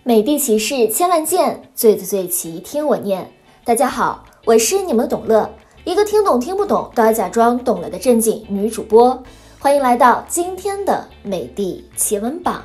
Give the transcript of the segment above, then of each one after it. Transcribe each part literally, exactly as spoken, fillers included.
美的骑士千万件，最最最骑听我念。大家好，我是你们的董乐，一个听懂听不懂都要假装懂了的正经女主播。欢迎来到今天的美的奇闻榜。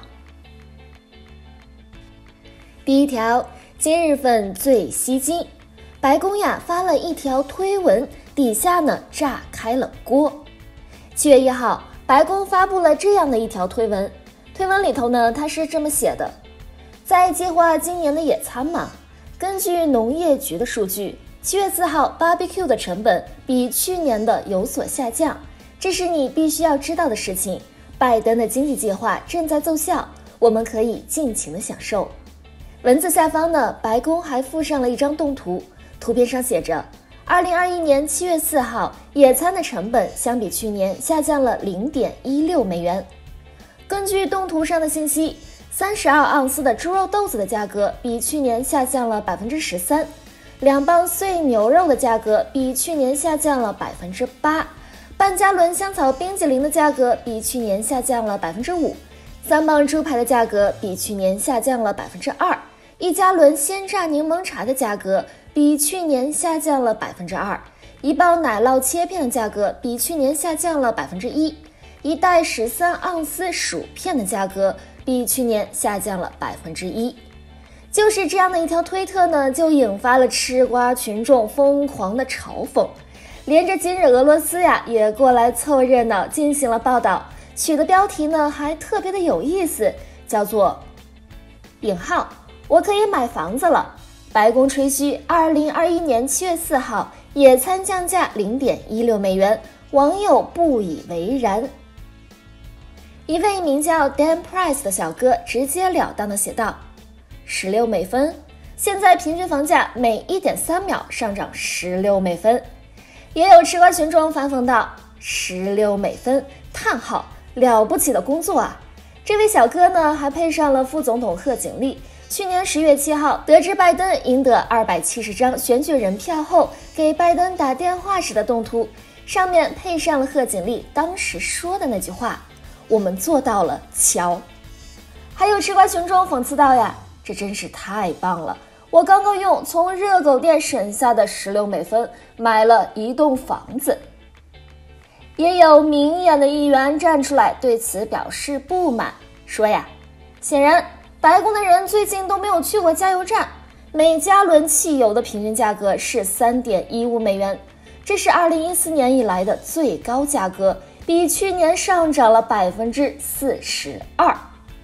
第一条，今日份最吸睛，白宫呀发了一条推文，底下呢炸开了锅。七月一号，白宫发布了这样的一条推文，推文里头呢它是这么写的：在计划今年的野餐嘛，根据农业局的数据，七月四号 B B Q 的成本比去年的有所下降，这是你必须要知道的事情。拜登的经济计划正在奏效，我们可以尽情的享受。文字下方呢，白宫还附上了一张动图，图片上写着二零二一年七月四号野餐的成本相比去年下降了 零点一六美元。根据动图上的信息，三十二盎司的猪肉豆子的价格比去年下降了 百分之十三， 两磅碎牛肉的价格比去年下降了 百分之八， 半加仑香草冰淇淋的价格比去年下降了 百分之五， 三磅猪排的价格比去年下降了 百分之二， 一加仑鲜榨柠檬茶的价格比去年下降了 百分之二， 一磅奶酪切片的价格比去年下降了 百分之一， 一袋十三盎司薯片的价格比去年下降了 百分之一。 就是这样的一条推特呢，就引发了吃瓜群众疯狂的嘲讽，连着今日俄罗斯呀也过来凑热闹进行了报道，取的标题呢还特别的有意思，叫做引号我可以买房子了，白宫吹嘘二零二一年七月四号野餐降价 零点一六美元，网友不以为然。一位名叫 Dan Price 的小哥直截了当地写道，十六美分，现在平均房价每 一点三秒上涨十六美分。也有吃瓜群众反讽道，十六美分，叹号，了不起的工作啊。这位小哥呢还配上了副总统贺锦丽去年十月七号得知拜登赢得二百七十张选举人票后给拜登打电话时的动图，上面配上了贺锦丽当时说的那句话，我们做到了，瞧。还有吃瓜群众讽刺道呀，这真是太棒了，我刚刚用从热狗店省下的十六美分买了一栋房子。也有明眼的议员站出来对此表示不满，说呀，显然白宫的人最近都没有去过加油站，每加仑汽油的平均价格是 三点一五美元，这是二零一四年以来的最高价格，比去年上涨了 百分之四十二。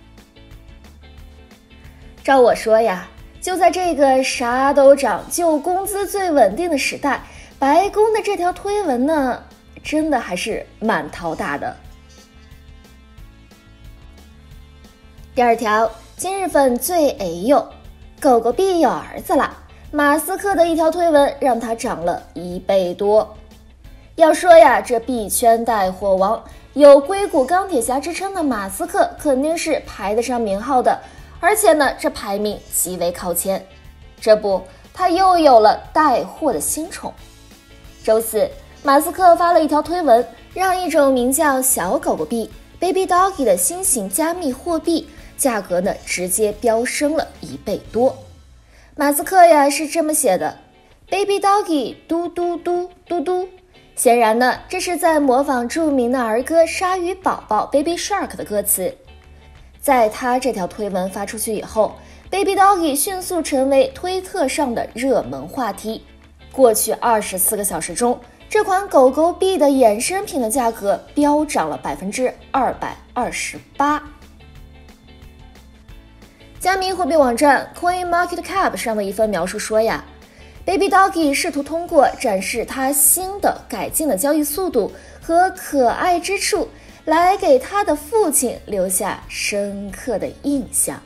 照我说呀，就在这个啥都涨就工资最稳定的时代，白宫的这条推文呢真的还是蛮头大的。第二条，今日份最哎呦，狗狗币有儿子了，马斯克的一条推文让它涨了一倍多。要说呀，这币圈带货王，有硅谷钢铁侠之称的马斯克肯定是排得上名号的，而且呢这排名极为靠前。这不，他又有了带货的新宠。周四，马斯克发了一条推文，让一种名叫小狗狗币 Baby Doggy 的新型加密货币价格呢直接飙升了一倍多。马斯克呀是这么写的， Baby Doggy 嘟嘟嘟嘟嘟，显然呢这是在模仿著名的儿歌鲨鱼宝宝 Baby Shark 的歌词。在他这条推文发出去以后， Baby Doggy 迅速成为推特上的热门话题。过去二十四个小时中，这款狗狗币的衍生品的价格飙涨了 百分之二百二十八。 加密货币网站 CoinMarketCap 上的一份描述说呀， Baby Doggy 试图通过展示他新的改进的交易速度和可爱之处来给他的父亲留下深刻的印象。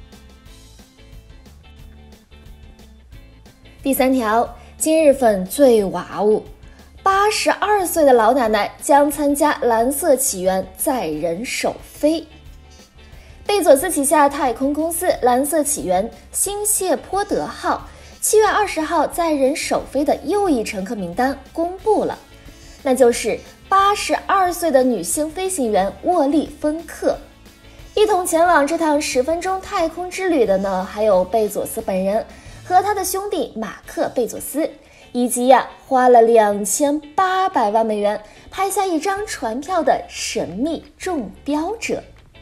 第三条，今日份最哇哦，八十二岁的老奶奶将参加蓝色起源载人首飞。贝佐斯旗下太空公司蓝色起源新谢泼德号七月二十号载人首飞的又一乘客名单公布了，那就是八十二岁的女性飞行员沃利芬克。 一同前往这趟十分钟太空之旅的呢，还有贝佐斯本人和他的兄弟马克·贝佐斯，以及呀、啊、花了两千八百万美元拍下一张船票的神秘中标者。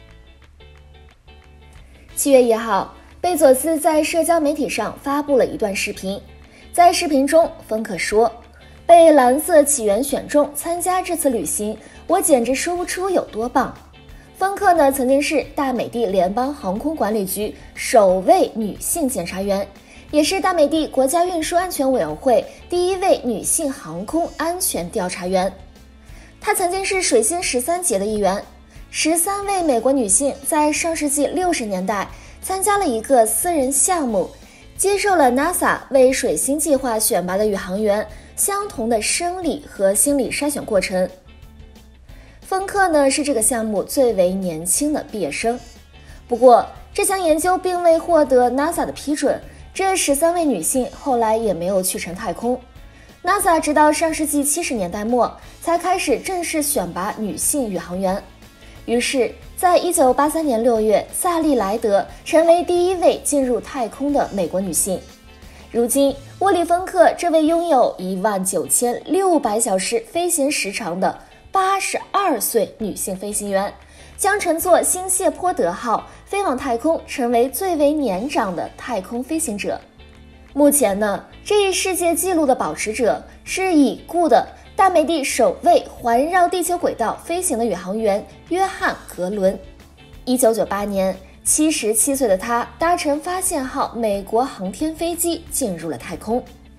七月一号，贝佐斯在社交媒体上发布了一段视频，在视频中，芬克说：“被蓝色起源选中参加这次旅行，我简直说不出有多棒。”芬克呢，曾经是大美帝联邦航空管理局首位女性检察员，也是大美帝国家运输安全委员会第一位女性航空安全调查员。她曾经是水星十三节的一员。十三位美国女性在上世纪六十年代参加了一个私人项目，接受了 NASA 为水星计划选拔的宇航员相同的生理和心理筛选过程。芬克呢是这个项目最为年轻的毕业生，不过这项研究并未获得 NASA 的批准，这十三位女性后来也没有去成太空。NASA 直到上世纪七十年代末才开始正式选拔女性宇航员。于是，在一九八三年六月，萨利莱德成为第一位进入太空的美国女性。如今，沃利芬克这位拥有一万九千六百小时飞行时长的八十二岁女性飞行员，将乘坐新谢泼德号飞往太空，成为最为年长的太空飞行者。目前呢，这一世界纪录的保持者是已故的大美帝首位环绕地球轨道飞行的宇航员约翰·格伦。一九九八年，七十七岁的他搭乘发现号美国航天飞机进入了太空。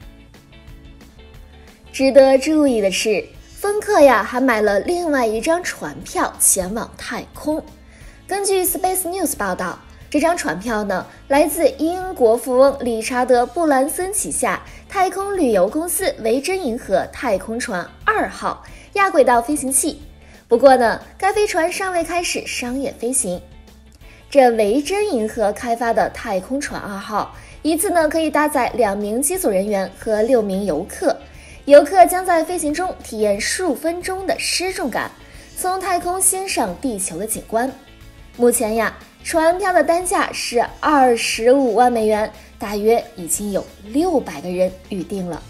值得注意的是，芬克呀还买了另外一张船票前往太空。根据 Space News 报道，这张船票呢来自英国富翁理查德·布兰森旗下太空旅游公司维珍银河太空船二号亚轨道飞行器。不过呢，该飞船尚未开始商业飞行。这维珍银河开发的太空船二号一次呢可以搭载两名机组人员和六名游客，游客将在飞行中体验数分钟的失重感，从太空欣赏地球的景观。目前呀，船票的单价是二十五万美元，大约已经有六百个人预定了。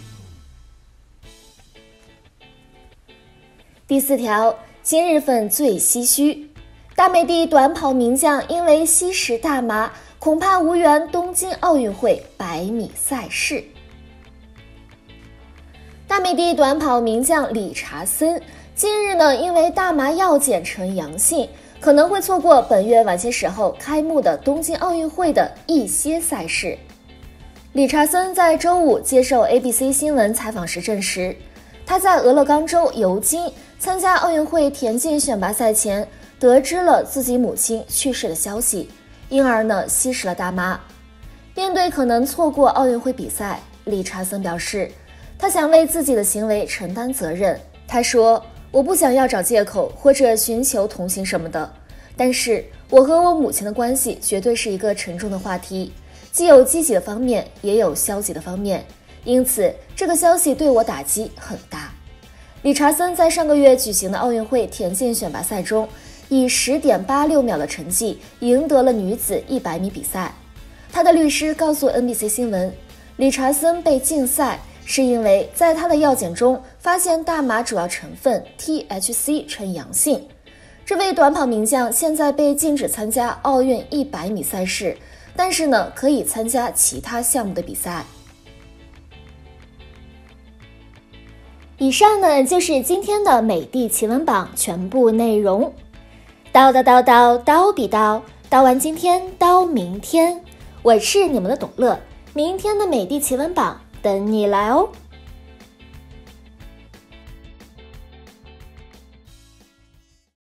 第四条，今日份最唏嘘，大美帝短跑名将因为吸食大麻，恐怕无缘东京奥运会百米赛事。大美帝短跑名将理查森近日呢，因为大麻药检呈阳性，可能会错过本月晚些时候开幕的东京奥运会的一些赛事。理查森在周五接受 A B C 新闻采访时证实，他在俄勒冈州尤金参加奥运会田径选拔赛前，得知了自己母亲去世的消息，因而呢吸食了大麻。面对可能错过奥运会比赛，理查森表示，他想为自己的行为承担责任。他说，我不想要找借口或者寻求同情什么的，但是我和我母亲的关系绝对是一个沉重的话题，既有积极的方面，也有消极的方面，因此这个消息对我打击很大。理查森在上个月举行的奥运会田径选拔赛中，以 十点八六秒的成绩赢得了女子一百米比赛。他的律师告诉 N B C 新闻，理查森被禁赛是因为在他的药检中发现大麻主要成分 T H C 呈阳性。这位短跑名将现在被禁止参加奥运一百米赛事，但是呢，可以参加其他项目的比赛。以上呢就是今天的美的奇闻榜全部内容。叨叨叨叨叨比叨，叨完今天叨明天。我是你们的董乐，明天的美的奇闻榜等你来哦。